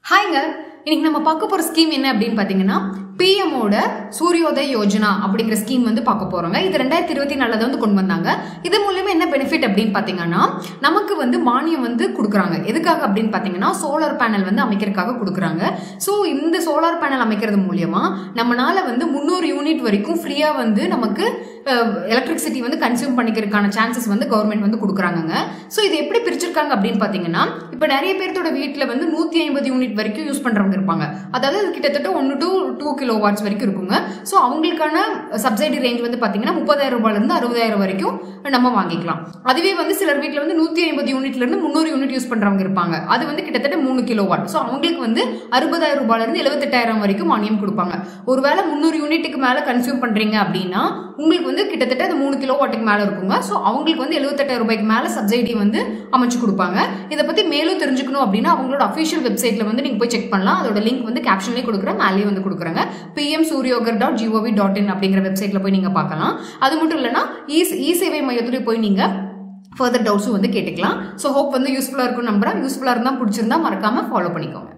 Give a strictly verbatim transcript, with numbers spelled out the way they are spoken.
ஹாய்ங்க, இன்னைக்கு நம்ம பார்க்க போற ஸ்கீம் என்ன அப்படின்னு பாத்தீங்கன்னா பிஎம்மோட சூரியோதய் யோஜனா அப்படிங்கிற ஸ்கீம் வந்து பார்க்க போறோங்க. இது ரெண்டாயிரத்தி இருபத்தி நாலுல வந்து கொண்டு வந்தாங்க. இது மூலமா என்ன பெனிஃபிட் அப்படின்னு பாத்தீங்கன்னா நமக்கு வந்து மானியம் வந்து கொடுக்குறாங்க. எதுக்காக அப்படின்னு பாத்தீங்கன்னா சோலார் பேனல் வந்து அமைக்கிறதுக்காக கொடுக்குறாங்க. ஸோ இந்த சோலார் பேனல் அமைக்கிறது மூலியமா நம்மளால வந்து முந்நூறு யூனிட் வரைக்கும் ஃப்ரீயா வந்து நமக்கு எலக்ட்ரிசிட்டி வந்து கன்சியூம் பண்ணிக்கிறதுக்கான சான்சஸ் வந்து கவர்மெண்ட் வந்து கொடுக்குறாங்க. ஸோ இது எப்படி பிரிச்சிருக்காங்க அப்படின்னு பாத்தீங்கன்னா இப்ப நிறைய பேர்த்தோட வீட்டுல வந்து நூத்தி ஐம்பது யூனிட் வரைக்கும் யூஸ் பண்றவங்க இருப்பாங்க. அதாவது கிட்டத்தட்ட ஒன்னு டு டூ கிலோ வாட்ஸ் வரைக்கும் இருக்குங்க. ஸோ அவங்களுக்கான சப்சிடி ரேஞ்ச் வந்து பாத்தீங்கன்னா முப்பதாயிரம் ரூபாயில இருந்து அறுபதாயிரம் வரைக்கும் நம்ம வாங்கிக்கலாம். அதுவே வந்து சிலர் வீட்டுல வந்து நூத்தி ஐம்பது யூனிட்ல இருந்து முன்னூறு யூனிட் யூஸ் பண்றவங்க இருப்பாங்க. அது வந்து கிட்டத்தட்ட மூணு கிலோ வாட். ஸோ அவங்களுக்கு வந்து அறுபதாயிரம் ரூபாயில இருந்து எழுபத்தெட்டாயிரம் வரைக்கும் மானியம் கொடுப்பாங்க. ஒருவேளை முன்னூறு யூனிட்டுக்கு மேல கன்சியூம் பண்றீங்க அப்படின்னா உங்களுக்கு வந்து கிட்டத்தட்ட அது மூணு கிலோ வாட்டுக்கு மேல இருக்குங்க. ஸோ அவங்களுக்கு வந்து எழுபத்தெட்டாயிரம் ரூபாய்க்கு மேல சப்சிடி வந்து அமைச்சு கொடுப்பாங்க. இதை பத்தி மேலும் தெரிஞ்சுக்கணும் அப்படின்னா அவங்களோட அஃபிஷியல் வெப்சைட்ல வந்து நீங்க போய் செக் பண்ணலாம். அதோட லிங்க் வந்து கேப்ஷன்லயே கொடுக்குறேன், மேலேயே வந்து கொடுக்குறாங்க. PM Suryaghar dot G O V dot in அப்படிங்கிற வெப்சைட்ல போய் நீங்க பார்க்கலாம். அது மட்டும் இல்லைன்னா இ சேவை மையத்துல போய் நீங்க ஃபர்தர் டவுட்ஸும் வந்து கேட்டுக்கலாம். ஸோ ஹோப் வந்து யூஸ்ஃபுல்லா இருக்கும் நம்புறேன். யூஸ்ஃபுல்லா இருந்தா பிடிச்சிருந்தா மறக்காம ஃபாலோ பண்ணிக்கோங்க.